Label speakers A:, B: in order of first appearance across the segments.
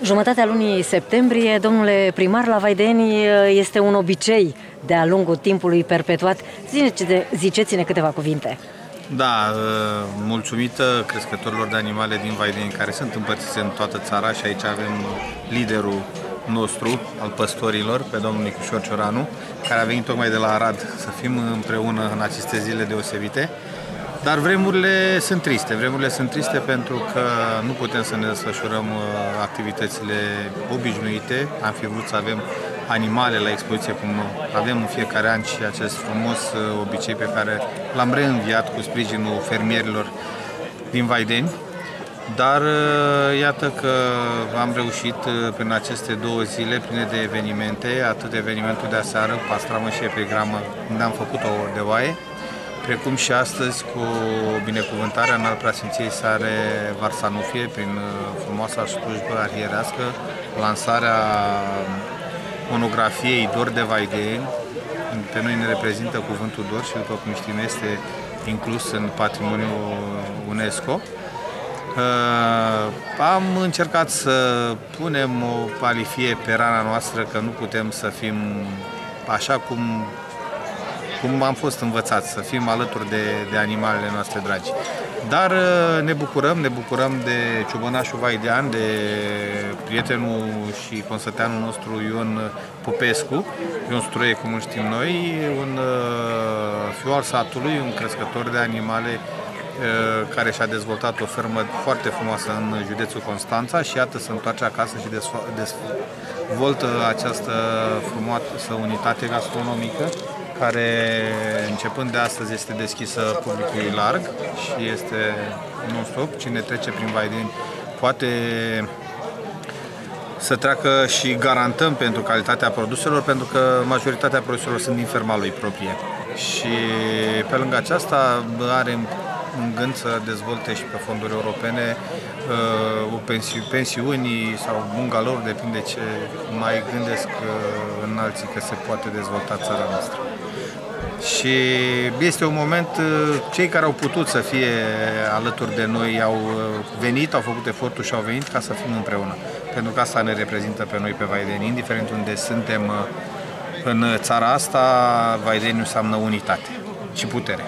A: Jumătatea lunii septembrie, domnule primar, la Vaideni este un obicei de-a lungul timpului perpetuat. Ziceți-ne câteva cuvinte.
B: Da, mulțumită crescătorilor de animale din Vaideni, care sunt împărțiți în toată țara, și aici avem liderul nostru, al păstorilor, pe domnul Nicușor Cioranu, care a venit tocmai de la Arad să fim împreună în aceste zile deosebite. Dar vremurile sunt triste pentru că nu putem să ne desfășurăm activitățile obișnuite. Am fi vrut să avem animale la expoziție, cum avem în fiecare an, și acest frumos obicei pe care l-am reînviat cu sprijinul fermierilor din Vaideni. Dar iată că am reușit prin aceste 2 zile pline de evenimente, atât evenimentul de aseară, pastramă și epigramă, unde am făcut-o de oaie, precum și astăzi cu binecuvântarea în al preasfinției sale Varsanufie, prin frumoasa slujbă arhierească, lansarea monografiei Dor de Vaideni. Pe noi ne reprezintă cuvântul Dor și, după cum știm, este inclus în patrimoniul UNESCO. Am încercat să punem o palifie pe rana noastră, că nu putem să fim așa cum am fost învățați, să fim alături de animalele noastre dragi. Dar ne bucurăm de ciobănașul vaidean, de prietenul și consăteanul nostru Ion Popescu, Ion Struie, cum îl știm noi, un fiu al satului, un crescător de animale care și-a dezvoltat o fermă foarte frumoasă în județul Constanța și iată se întoarce acasă și dezvoltă această frumoasă unitate gastronomică, care începând de astăzi este deschisă publicului larg și este non-stop. Cine trece prin Vaideni poate să treacă și garantăm pentru calitatea produselor, pentru că majoritatea produselor sunt din ferma lui proprie. Și pe lângă aceasta are în gând să dezvolte și pe fonduri europene pensiuni sau bungalouri, depinde ce mai gândesc în alții că se poate dezvolta țara noastră. Și este un moment, cei care au putut să fie alături de noi au venit, au făcut efortul și au venit ca să fim împreună. Pentru că asta ne reprezintă pe noi pe Vaideni, indiferent unde suntem în țara asta, Vaideni înseamnă unitate și putere.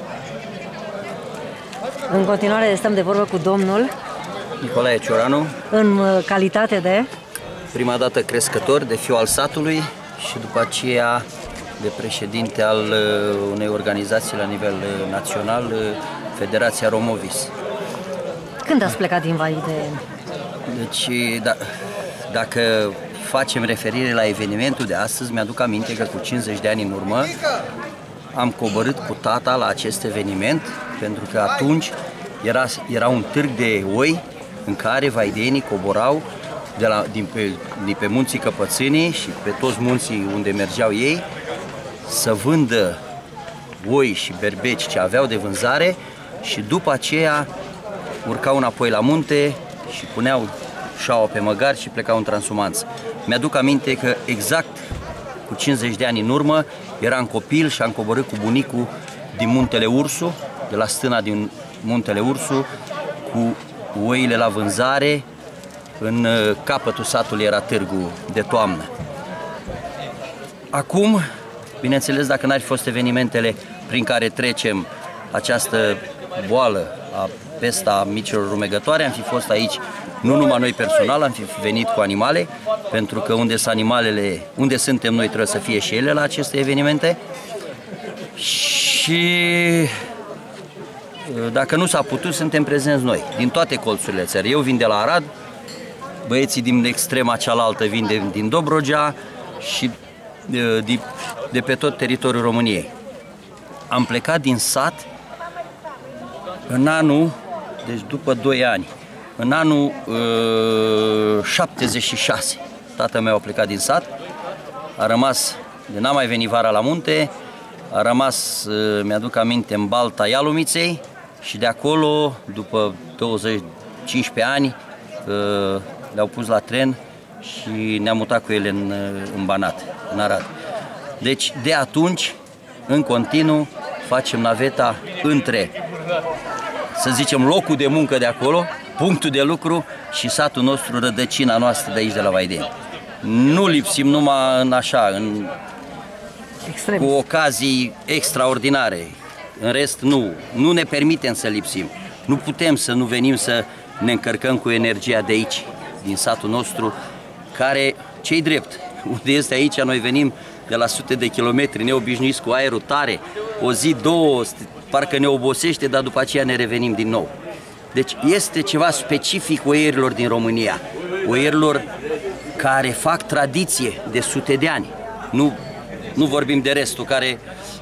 A: În continuare stăm de vorbă cu domnul
C: Nicolae Cioranu,
A: în calitate de
C: prima dată crescător, de fiu al satului și după aceea de președinte al unei organizații la nivel național, Federația Romovis.
A: Când ați plecat din Vaideni?
C: Deci, dacă facem referire la evenimentul de astăzi, mi-aduc aminte că cu 50 de ani în urmă am coborât cu tata la acest eveniment, pentru că atunci era un târg de oi în care vaidenii coborau din pe munții Căpățânii și pe toți munții unde mergeau ei să vândă oi și berbeci ce aveau de vânzare și după aceea urcau înapoi la munte și puneau șaua pe măgar și plecau în transumanță. Mi-aduc aminte că exact cu 50 de ani în urmă eram copil și am coborât cu bunicul din Muntele Ursu, de la stâna din Muntele Ursu, cu oile la vânzare. În capătul satului era târgul de toamnă. Acum, bineînțeles, dacă n-ar fi fost evenimentele prin care trecem această boală a pesta micilor rumegătoare, am fi fost aici nu numai noi personal, am fi venit cu animale, pentru că unde sunt animalele, unde suntem noi, trebuie să fie și ele la aceste evenimente. Și dacă nu s-a putut, suntem prezenți noi, din toate colțurile țării. Eu vin de la Arad, băieții din extrema cealaltă vin din Dobrogea și de pe tot teritoriul României. Am plecat din sat în anul, deci după 2 ani, în anul 76. Tatăl meu a plecat din sat, a rămas, n-a mai venit vara la munte, a rămas, mi-aduc aminte, în Balta Ialumiței și de acolo, după 15 ani, le-au pus la tren și ne-am mutat cu ele în Banat, în Arad. Deci, de atunci, în continuu, facem naveta între să zicem, locul de muncă de acolo, punctul de lucru și satul nostru, rădăcina noastră de aici, de la Vaideni. Nu lipsim numai în așa, cu ocazii extraordinare. În rest, nu ne permitem să lipsim. Nu putem să nu venim să ne încărcăm cu energia de aici, din satul nostru, care, ce-i drept, unde este aici, noi venim de la sute de kilometri, neobișnuiți cu aerul tare, o zi, două, parcă ne obosește, dar după aceea ne revenim din nou. Deci este ceva specific oierilor din România, oierilor care fac tradiție de sute de ani. Nu vorbim de restul, care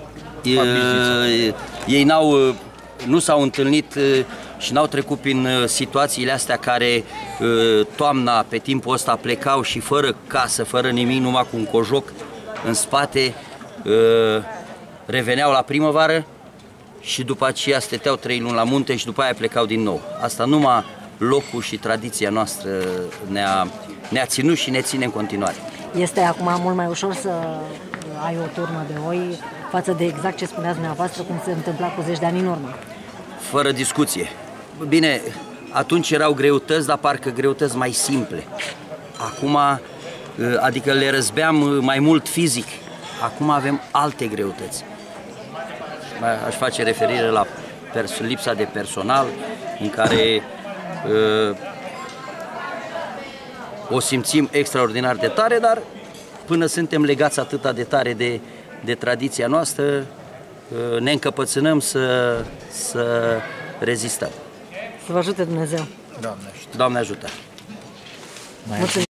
C: ei nu s-au întâlnit și n-au trecut prin situațiile astea care toamna, pe timpul ăsta, plecau și fără casă, fără nimic, numai cu un cojoc în spate, reveneau la primăvară și după aceea stăteau 3 luni la munte și după aia plecau din nou. Asta numai locul și tradiția noastră ne-a ținut și ne ține în continuare.
A: Este acum mult mai ușor să ai o turnă de oi față de exact ce spuneați dumneavoastră, cum se întâmpla cu 10 de ani în urmă?
C: Fără discuție. Bine, atunci erau greutăți, dar parcă greutăți mai simple. Acum, adică le răzbeam mai mult fizic. Acum avem alte greutăți. Aș face referire la lipsa de personal, în care o simțim extraordinar de tare, dar până suntem legați atât de tare de tradiția noastră, ne încăpățânăm să rezistăm.
A: Să vă ajute Dumnezeu!
B: Doamne ajută!
C: Doamne ajută!
A: Mulțumim!